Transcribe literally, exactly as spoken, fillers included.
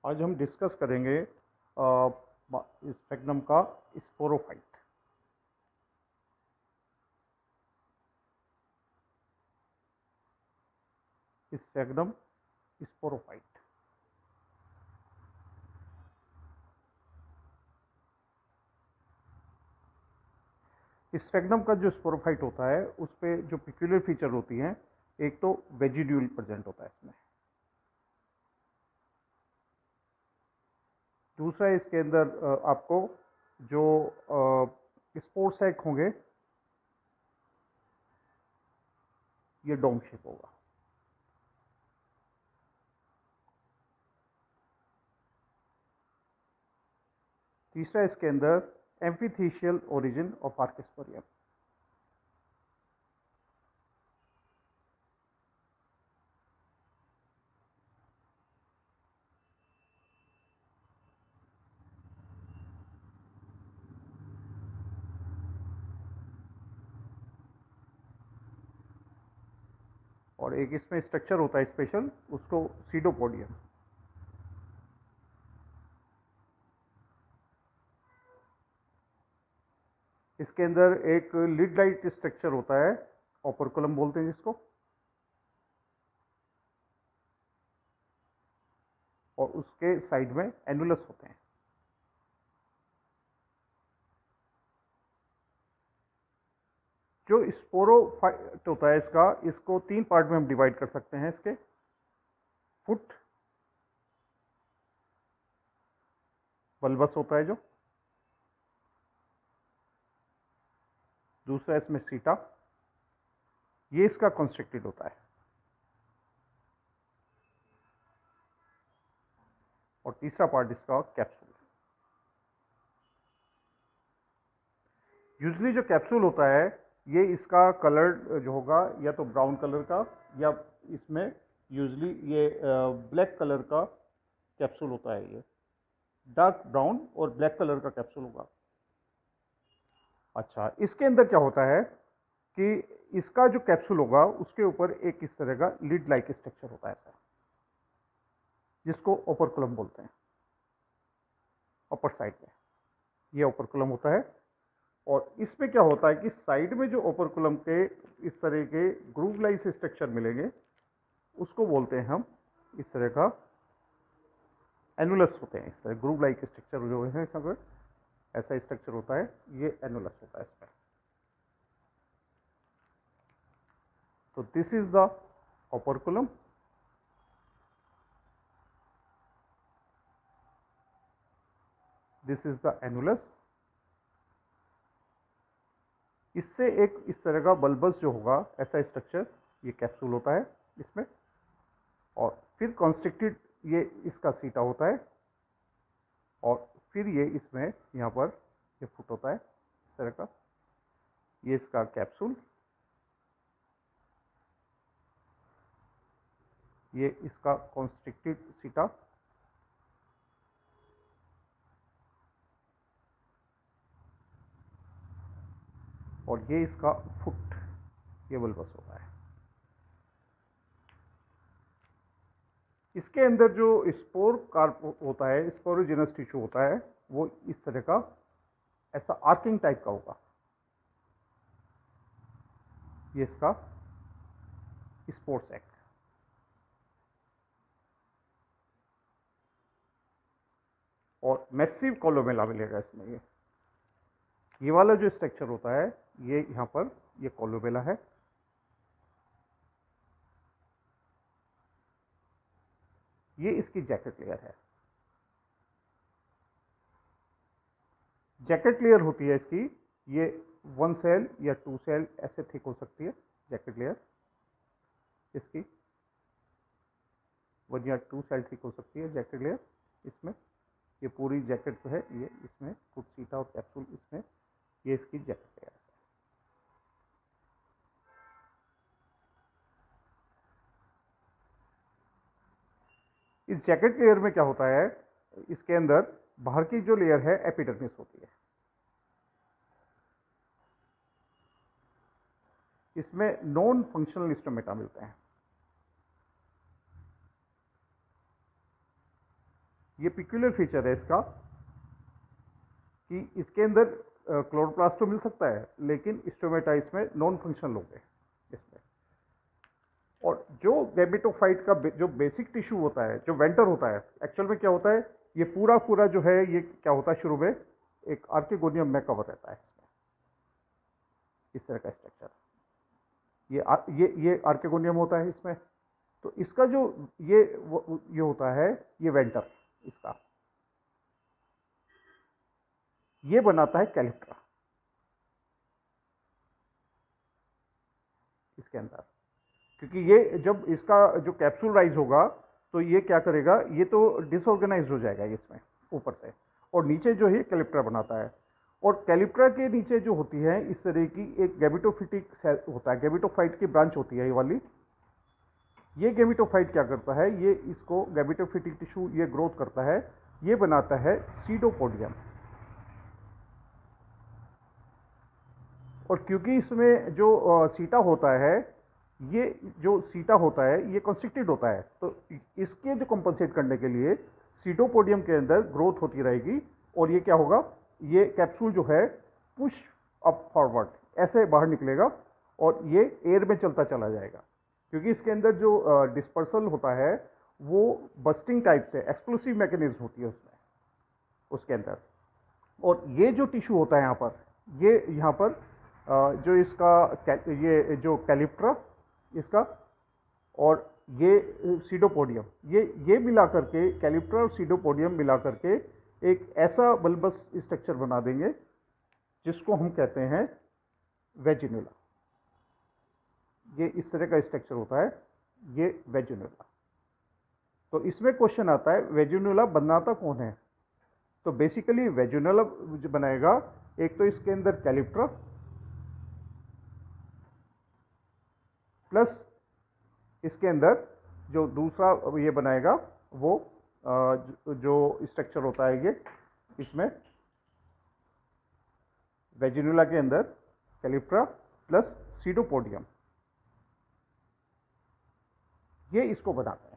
आज हम डिस्कस करेंगे स्फेग्नम का स्पोरोफाइट। स्फेग्नम स्पोरोफाइट स्फेग्नम का जो स्पोरोफाइट होता है उस पर जो पिक्यूलियर फीचर होती हैं, एक तो वेजिड्यूल प्रेजेंट होता है इसमें, दूसरा इसके अंदर आपको जो स्पोर सैक होंगे ये डोम शेप होगा। तीसरा इसके अंदर एम्फिथेशियल ओरिजिन ऑफ आर्किस्पोरियम। और एक इसमें स्ट्रक्चर होता है स्पेशल, उसको सीडोपोडियम। इसके अंदर एक लिड लाइट स्ट्रक्चर होता है, ओपरकुलम बोलते हैं जिसको, और उसके साइड में एनुलस होते हैं। जो स्पोरोफाइट होता है इसका, इसको तीन पार्ट में हम डिवाइड कर सकते हैं। इसके फुट बल्बस होता है जो, दूसरा इसमें सीटा, ये इसका कंस्ट्रक्टेड होता है, और तीसरा पार्ट इसका कैप्सूल। यूजली जो कैप्सूल होता है ये इसका कलर जो होगा या तो ब्राउन कलर का, या इसमें यूजली ये ब्लैक कलर का कैप्सूल होता है। ये डार्क ब्राउन और ब्लैक कलर का कैप्सूल होगा। अच्छा, इसके अंदर क्या होता है कि इसका जो कैप्सूल होगा उसके ऊपर एक इस तरह का लिड लाइक स्ट्रक्चर होता है ऐसा, जिसको ओपरकुलम बोलते हैं। अपर साइड में ये ओपरकुलम होता है, और इसमें क्या होता है कि साइड में जो ओपरकुलम के इस तरह के ग्रूव लाइक स्ट्रक्चर मिलेंगे उसको बोलते हैं हम इस तरह का एनुलस होते हैं। इस तरह ग्रूव लाइक स्ट्रक्चर जो है इसमें ऐसा स्ट्रक्चर होता है, ये एनुलस होता है इसमें। तो this is the operculum, this is the annulus. इससे एक इस तरह का बल्बस जो होगा ऐसा स्ट्रक्चर, ये कैप्सूल होता है इसमें, और फिर कॉन्स्ट्रिक्टेड ये इसका सीटा होता है, और फिर ये इसमें यहाँ पर ये फुट होता है इस तरह का, ये इसका कैप्सूल, ये इसका कॉन्स्ट्रिक्टेड सीटा, और ये इसका फुट, ये बल्बस होता है। इसके अंदर जो स्पोर कार्प होता है, स्पोरोजिनस टिश्यू होता है, वो इस तरह का ऐसा आर्किंग टाइप का होगा। ये इसका स्पोर सैक, और मैसिव कोलोमेला मिलेगा इसमें। ये ये वाला जो स्ट्रक्चर होता है ये यहाँ पर ये कोलोमेला है, ये इसकी जैकेट लेयर है। जैकेट लेयर होती है इसकी, ये वन सेल या टू सेल ऐसे थिक हो सकती है जैकेट लेयर इसकी, वन या टू सेल थिक हो सकती है जैकेट लेयर इसमें। ये पूरी जैकेट जो है ये इसमें फुट, सीटा और कैप्सूल, इसमें ये इसकी जैकेट लेयर है। इस जैकेट लेयर में क्या होता है, इसके अंदर बाहर की जो लेयर है एपिडर्मिस होती है। इसमें नॉन फंक्शनल स्टोमेटा मिलते हैं। ये पिक्यूलियर फीचर है इसका कि इसके अंदर क्लोरोप्लास्ट तो मिल सकता है, लेकिन स्टोमेटा इसमें नॉन फंक्शनल हो गए इसमें। और जो गैमेटोफाइट का बे, जो बेसिक टिश्यू होता है, जो वेंटर होता है, एक्चुअल में क्या होता है, ये पूरा पूरा जो है ये क्या होता है, शुरू में एक आर्किगोनियम में कवर रहता है इसमें, इस तरह का स्ट्रक्चर। ये आ, ये ये आर्किगोनियम होता है इसमें। तो इसका जो ये ये होता है, ये वेंटर इसका, ये बनाता है कैलिप्ट्रा इसके अंदर। क्योंकि ये जब इसका जो कैप्सूल राइज होगा तो ये क्या करेगा, ये तो डिसऑर्गेनाइज हो जाएगा इसमें ऊपर से, और नीचे जो है कैलिप्ट्रा बनाता है। और कैलिप्ट्रा के नीचे जो होती है इस तरह की एक गैमेटोफिटिक सेल होता है, गैमेटोफाइट की ब्रांच होती है ये वाली। ये गैमेटोफाइट क्या करता है, ये इसको गैमेटोफिटिक टिश्यू ये ग्रोथ करता है, ये बनाता है सीडोपोडियम। और क्योंकि इसमें जो सीटा होता है, ये जो सीटा होता है ये कंस्ट्रिक्टेड होता है, तो इसके जो कंपनसेट करने के लिए सीडोपोडियम के अंदर ग्रोथ होती रहेगी। और ये क्या होगा, ये कैप्सूल जो है पुश अप फॉरवर्ड ऐसे बाहर निकलेगा और ये एयर में चलता चला जाएगा। क्योंकि इसके अंदर जो डिस्पर्सल होता है वो बस्टिंग टाइप से एक्सप्लोसिव मैकेनिज्म होती है उसमें, उसके अंदर। और ये जो टिश्यू होता है यहाँ पर, ये यहाँ पर जो इसका ये जो कैलिप्ट्रा इसका और ये सीडोपोडियम, ये ये मिला करके, कैलिप्ट्रा और सीडोपोडियम मिला करके एक ऐसा बल्बस स्ट्रक्चर बना देंगे जिसको हम कहते हैं वेजिनुला। ये इस तरह का स्ट्रक्चर होता है, ये वेजिनुला। तो इसमें क्वेश्चन आता है वेजिनुला बनाता कौन है। तो बेसिकली वेजिनुला जो बनाएगा, एक तो इसके अंदर कैलिप्ट्रा प्लस इसके अंदर जो दूसरा ये बनाएगा वो जो स्ट्रक्चर होता है ये, इसमें वेजिनुला के अंदर कैलिप्ट्रा प्लस सीडोपोडियम, ये इसको बनाता है।